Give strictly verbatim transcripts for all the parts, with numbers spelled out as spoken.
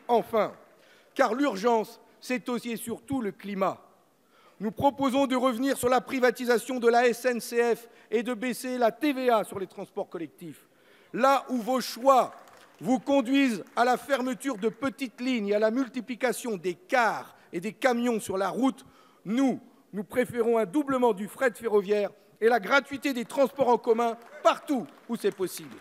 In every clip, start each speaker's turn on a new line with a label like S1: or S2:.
S1: Enfin, car l'urgence, c'est aussi et surtout le climat. Nous proposons de revenir sur la privatisation de la S N C F et de baisser la T V A sur les transports collectifs. Là où vos choix vous conduisent à la fermeture de petites lignes et à la multiplication des cars et des camions sur la route, nous, nous préférons un doublement du fret ferroviaire et la gratuité des transports en commun partout où c'est possible.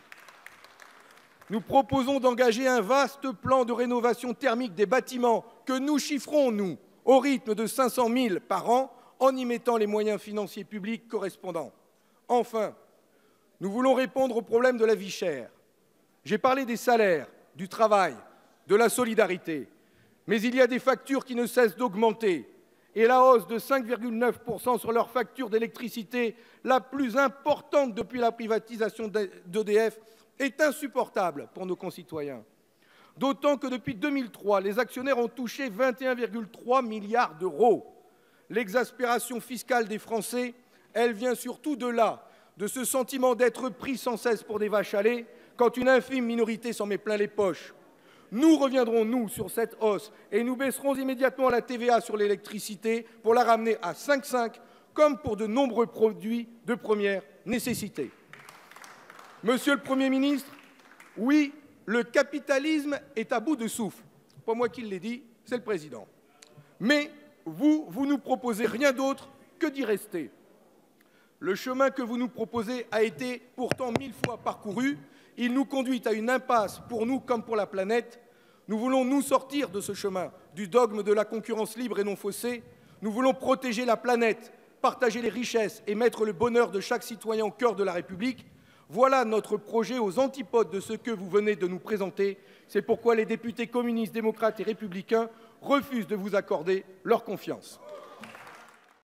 S1: Nous proposons d'engager un vaste plan de rénovation thermique des bâtiments que nous chiffrons, nous, au rythme de cinq cent mille par an, en y mettant les moyens financiers publics correspondants. Enfin, nous voulons répondre au problème de la vie chère. J'ai parlé des salaires, du travail, de la solidarité, mais il y a des factures qui ne cessent d'augmenter. Et la hausse de cinq virgule neuf pour cent sur leur facture d'électricité, la plus importante depuis la privatisation d'E D F, est insupportable pour nos concitoyens. D'autant que depuis deux mille trois, les actionnaires ont touché vingt et un virgule trois milliards d'euros. L'exaspération fiscale des Français, elle vient surtout de là, de ce sentiment d'être pris sans cesse pour des vaches à lait, quand une infime minorité s'en met plein les poches. Nous reviendrons, nous, sur cette hausse et nous baisserons immédiatement la T V A sur l'électricité pour la ramener à cinq virgule cinq, comme pour de nombreux produits de première nécessité. Monsieur le Premier ministre, oui, le capitalisme est à bout de souffle. Pas moi qui l'ai dit, c'est le président. Mais vous, vous nous proposez rien d'autre que d'y rester. Le chemin que vous nous proposez a été pourtant mille fois parcouru. Il nous conduit à une impasse pour nous comme pour la planète. Nous voulons nous sortir de ce chemin, du dogme de la concurrence libre et non faussée. Nous voulons protéger la planète, partager les richesses et mettre le bonheur de chaque citoyen au cœur de la République. Voilà notre projet aux antipodes de ce que vous venez de nous présenter. C'est pourquoi les députés communistes, démocrates et républicains refusent de vous accorder leur confiance.